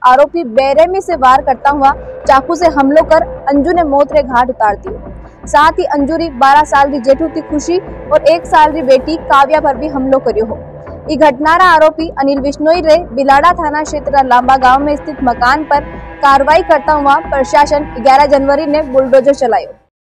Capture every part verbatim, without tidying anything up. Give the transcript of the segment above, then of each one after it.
आरोपी बेरहमी से वार करता हुआ चाकू से हमलों कर अंजू ने मौत रे घाट उतार दियो। साथ ही अंजू री बारह साल री जेठू थी खुशी और एक साल री बेटी काव्या पर भी हमलो करियो हो। ई घटना रा आरोपी अनिल बिश्नोई रे बिलाड़ा थाना क्षेत्र लांबा गांव में स्थित मकान पर कार्रवाई करता हुआ प्रशासन ग्यारह जनवरी ने बुलडोजर चलायो।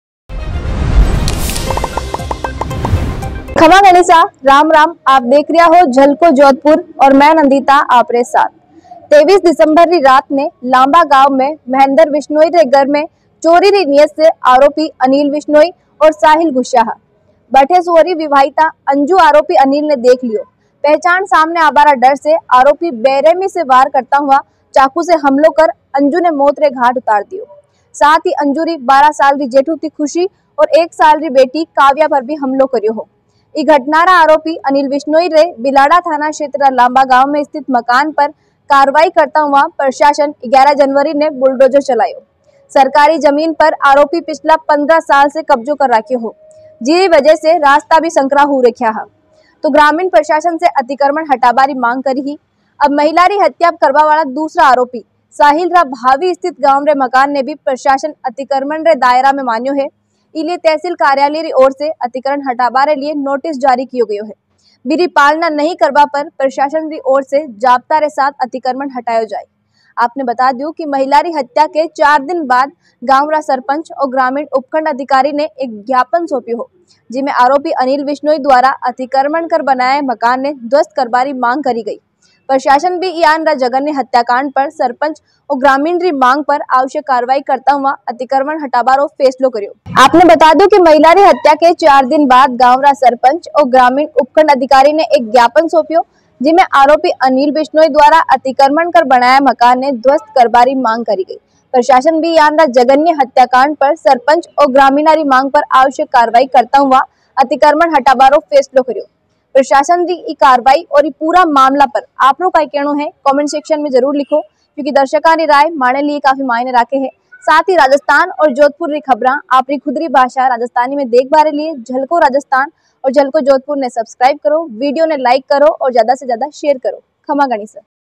खमा गणेशा, राम राम। आप देख रिया हो झलको जोधपुर और मैं नंदिता आपरे साथ। तेईस दिसंबर री रात ने लांबा गांव में महेंद्र बिश्नोई रे घर में चोरी री नियत से आरोपी अनिल बिश्नोई और साहिल गुस्साहा बैठे सुवरी विवाहिता अंजू आरोपी अनिल ने देख लियो। पहचान सामने आबारा डर से आरोपी बेरहमी से वार करता हुआ चाकू से हमलों कर अंजू ने मौत रे घाट उतार दियो। साथ ही अंजू री बारह साल री जेठू थी खुशी और एक साल री बेटी काव्या पर भी हमलो करियो हो। ई घटना रा आरोपी अनिल बिश्नोई रे बिलाड़ा थाना क्षेत्र लांबा गांव में स्थित मकान पर कार्रवाई करता हुआ प्रशासन ग्यारह जनवरी ने बुलडोजर चलायो। सरकारी जमीन पर आरोपी पिछला पंद्रह साल से कब्जो कर रखे हो, जी वजह से रास्ता भी संकरा हो रखा है। तो ग्रामीण प्रशासन से अतिक्रमण हटाबारी मांग करी ही। अब महिला री हत्या करवा वाला दूसरा आरोपी साहिल रा भावी स्थित गांव रे मकान ने भी प्रशासन अतिक्रमण रे दायरा में मान्यो है। इलिए तहसील कार्यालय री ओर से अतिक्रमण हटाबारे लिए नोटिस जारी कियो गयो है। बिरी पालना नहीं करवा पर प्रशासन री ओर से जाब्ता रे साथ अतिक्रमण हटायो जाए। आपने बता दियो कि महिला री हत्या के चार दिन बाद गांव रा सरपंच और ग्रामीण उपखंड अधिकारी ने एक ज्ञापन सौंप्यो हो, जिसमें आरोपी अनिल बिश्नोई द्वारा अतिक्रमण कर बनाए मकान ने ध्वस्त करबारी मांग करी गई। प्रशासन भी यान रा जघन्य हत्याकांड पर सरपंच और ग्रामीण री मांग पर आवश्यक कार्रवाई करता हुआ अतिक्रमण हटाबारो फैसलो करियो। आपने बता दो कि महिला री हत्या के चार दिन बाद गांव रा सरपंच और ग्रामीण उपखंड अधिकारी ने एक ज्ञापन सौंप्यो, जिसमें आरोपी अनिल बिश्नोई द्वारा अतिक्रमण कर बनाया मकान ने ध्वस्त करबारी मांग करी गई। प्रशासन भी यान रा जघन्य हत्याकांड पर सरपंच और ग्रामीणारी मांग पर आवश्यक कार्रवाई करता हुआ अतिक्रमण हटाबारो फैसलो करियो। प्रशासन की ई कार्रवाई और ई पूरा मामला पर आप लोग का कहना है कमेंट सेक्शन में जरूर लिखो, क्योंकि दर्शकों की राय माने लिए काफी मायने रखे है। साथ ही राजस्थान और जोधपुर री खबरा आपरी खुदरी भाषा राजस्थानी में देख बारे लिए झलको राजस्थान और झलको जोधपुर ने सब्सक्राइब करो, वीडियो ने लाइक करो और ज्यादा से ज्यादा शेयर करो। खमा गणेशा।